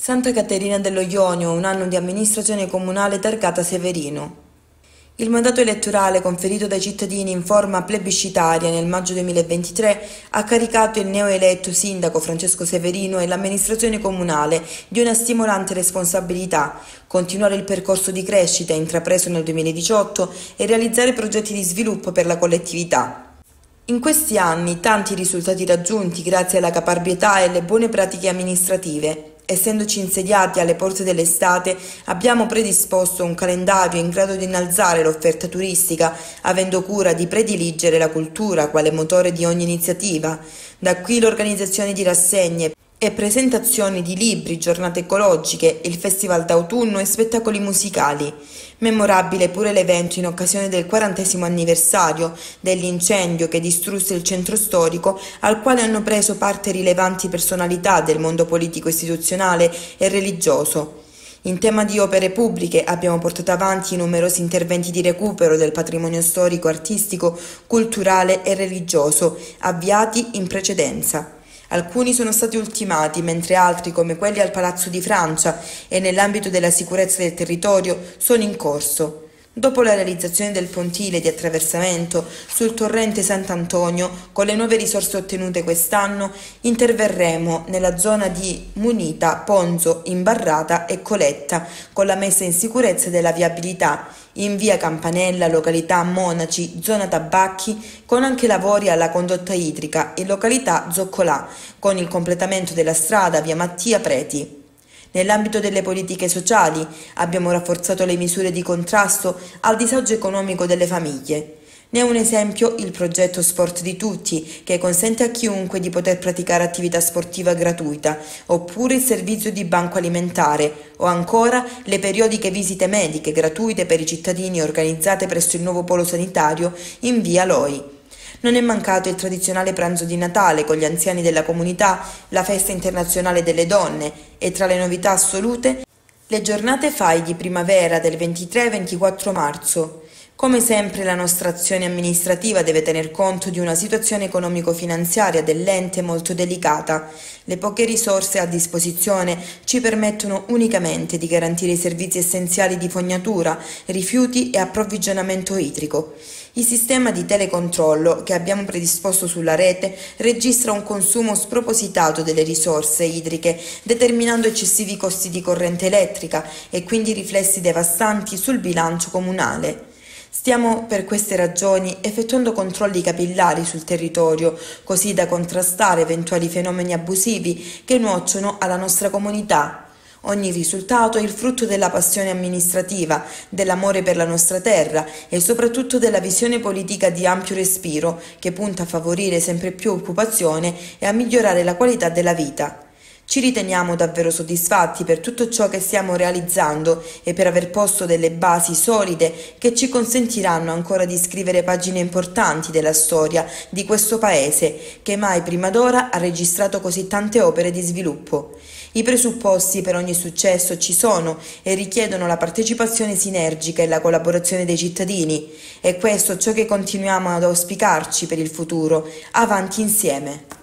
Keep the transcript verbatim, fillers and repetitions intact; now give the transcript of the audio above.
Santa Caterina dello Ionio, un anno di amministrazione comunale targata Severino. Il mandato elettorale conferito dai cittadini in forma plebiscitaria nel maggio duemilaventitré ha caricato il neoeletto sindaco Francesco Severino e l'amministrazione comunale di una stimolante responsabilità: continuare il percorso di crescita intrapreso nel duemiladiciotto e realizzare progetti di sviluppo per la collettività. In questi anni tanti risultati raggiunti grazie alla caparbietà e alle buone pratiche amministrative. Essendoci insediati alle porte dell'estate, abbiamo predisposto un calendario in grado di innalzare l'offerta turistica, avendo cura di prediligere la cultura quale motore di ogni iniziativa. Da qui l'organizzazione di rassegne e presentazioni di libri, giornate ecologiche, il festival d'autunno e spettacoli musicali. Memorabile pure l'evento in occasione del quarantesimo anniversario dell'incendio che distrusse il centro storico, al quale hanno preso parte rilevanti personalità del mondo politico, istituzionale e religioso. In tema di opere pubbliche abbiamo portato avanti numerosi interventi di recupero del patrimonio storico, artistico, culturale e religioso, avviati in precedenza. Alcuni sono stati ultimati, mentre altri, come quelli al Palazzo di Francia e nell'ambito della sicurezza del territorio, sono in corso. Dopo la realizzazione del pontile di attraversamento sul torrente Sant'Antonio, con le nuove risorse ottenute quest'anno, interverremo nella zona di Munita, Ponzo, Imbarrata e Coletta, con la messa in sicurezza della viabilità, in via Campanella, località Monaci, zona Tabacchi, con anche lavori alla condotta idrica, in località Zoccolà, con il completamento della strada via Mattia Preti. Nell'ambito delle politiche sociali abbiamo rafforzato le misure di contrasto al disagio economico delle famiglie. Ne è un esempio il progetto Sport di Tutti, che consente a chiunque di poter praticare attività sportiva gratuita, oppure il servizio di banco alimentare, o ancora le periodiche visite mediche gratuite per i cittadini organizzate presso il nuovo polo sanitario in via Loi. Non è mancato il tradizionale pranzo di Natale con gli anziani della comunità, la festa internazionale delle donne e, tra le novità assolute, le giornate F A I di primavera del ventitré e ventiquattro marzo. Come sempre la nostra azione amministrativa deve tener conto di una situazione economico-finanziaria dell'ente molto delicata. Le poche risorse a disposizione ci permettono unicamente di garantire i servizi essenziali di fognatura, rifiuti e approvvigionamento idrico. Il sistema di telecontrollo che abbiamo predisposto sulla rete registra un consumo spropositato delle risorse idriche, determinando eccessivi costi di corrente elettrica e quindi riflessi devastanti sul bilancio comunale. Stiamo per queste ragioni effettuando controlli capillari sul territorio, così da contrastare eventuali fenomeni abusivi che nuocciono alla nostra comunità. Ogni risultato è il frutto della passione amministrativa, dell'amore per la nostra terra e soprattutto della visione politica di ampio respiro che punta a favorire sempre più occupazione e a migliorare la qualità della vita. Ci riteniamo davvero soddisfatti per tutto ciò che stiamo realizzando e per aver posto delle basi solide che ci consentiranno ancora di scrivere pagine importanti della storia di questo paese che mai prima d'ora ha registrato così tante opere di sviluppo. I presupposti per ogni successo ci sono e richiedono la partecipazione sinergica e la collaborazione dei cittadini. È questo ciò che continuiamo ad auspicarci per il futuro. Avanti insieme!